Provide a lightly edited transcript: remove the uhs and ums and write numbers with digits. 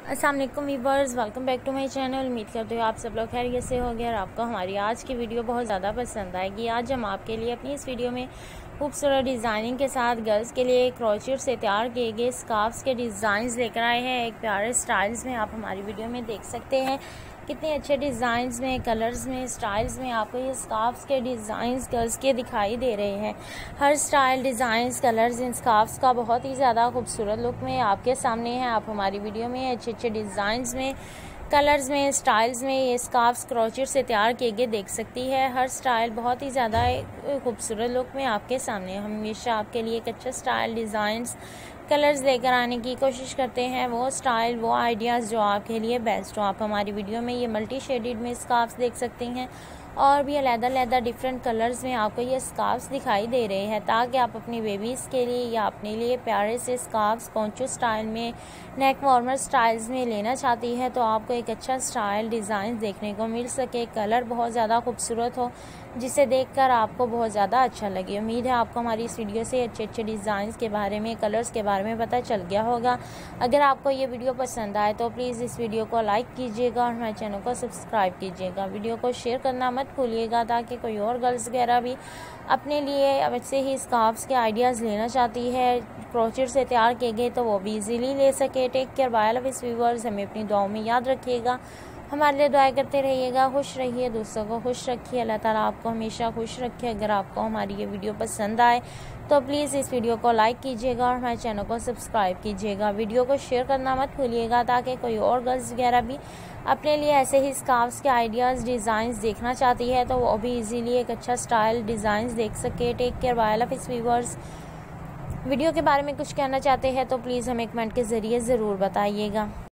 अस्सलाम वालेकुम viewers, welcome back to my channel. उम्मीद करते हो आप सब लोग खैरियत से होंगे और आपको हमारी आज की वीडियो बहुत ज़्यादा पसंद आएगी। आज हम आपके लिए अपनी इस वीडियो में खूबसूरत डिज़ाइनिंग के साथ गर्ल्स के लिए क्रोचेट से तैयार किए गए स्कार्फ्स के डिज़ाइंस लेकर आए हैं। एक प्यारे स्टाइल्स में आप हमारी वीडियो में देख सकते हैं कितने अच्छे डिज़ाइंस में, कलर्स में, स्टाइल्स में आपको ये स्कार्फ्स के डिज़ाइंस गर्ल्स के दिखाई दे रहे हैं। हर स्टाइल, डिज़ाइंस, कलर्स इन स्कार्फ्स का बहुत ही ज़्यादा खूबसूरत लुक में आपके सामने है। आप हमारी वीडियो में अच्छे अच्छे डिज़ाइंस में, कलर्स में, स्टाइल्स में ये स्कार्फ्स क्रोचेट से तैयार किए गए देख सकती है। हर स्टाइल बहुत ही ज़्यादा खूबसूरत लुक में आपके सामने। हम हमेशा आपके लिए एक अच्छा स्टाइल, डिज़ाइंस, कलर्स लेकर आने की कोशिश करते हैं, वो स्टाइल, वो आइडियाज़ जो आपके लिए बेस्ट हो। आप हमारी वीडियो में ये मल्टी शेडेड में स्कार्फ्स देख सकती हैं और भी अलग-अलग डिफरेंट कलर्स में आपको ये स्कार्फ्स दिखाई दे रहे हैं, ताकि आप अपनी बेबीज़ के लिए या अपने लिए प्यारे से स्कार्फ्स पोंचो स्टाइल में, नेक वार्मर स्टाइल्स में लेना चाहती है तो आपको एक अच्छा स्टाइल, डिज़ाइन देखने को मिल सके, कलर बहुत ज़्यादा खूबसूरत हो जिसे देखकर आपको बहुत ज़्यादा अच्छा लगे। उम्मीद है आपको हमारी इस वीडियो से अच्छे अच्छे डिज़ाइंस के बारे में, कलर्स के बारे में पता चल गया होगा। अगर आपको ये वीडियो पसंद आए तो प्लीज़ इस वीडियो को लाइक कीजिएगा और हमारे चैनल को सब्सक्राइब कीजिएगा। वीडियो को शेयर करना मत भूलिएगा, ताकि कोई और गर्ल्स वगैरह भी अपने लिए वैसे ही स्कार्फ्स के आइडियाज़ लेना चाहती है, क्रोचेट से तैयार किए गए, तो वो भी इजीली ले सके। Take care, bye, love is viewers. हमें अपनी दुआओं में याद रखिएगा, हमारे लिए दुआएं करते रहिएगा, खुश रहिए, दूसरों को खुश रखिए। अल्लाह ताला आपको हमेशा खुश रखे। अगर आपको हमारी ये वीडियो पसंद आए तो प्लीज़ इस वीडियो को लाइक कीजिएगा और हमारे चैनल को सब्सक्राइब कीजिएगा। वीडियो को शेयर करना मत भूलिएगा, ताकि कोई और गर्ल्स वगैरह भी अपने लिए ऐसे ही स्कार्फ्स के आइडियाज़, डिज़ाइंस देखना चाहती है तो वो भी इजीली एक अच्छा स्टाइल, डिज़ाइंस देख सके। Take care, bye, love is viewers. Video के बारे में कुछ कहना चाहते हैं तो प्लीज़ हमें कमेंट के ज़रिए ज़रूर बताइएगा।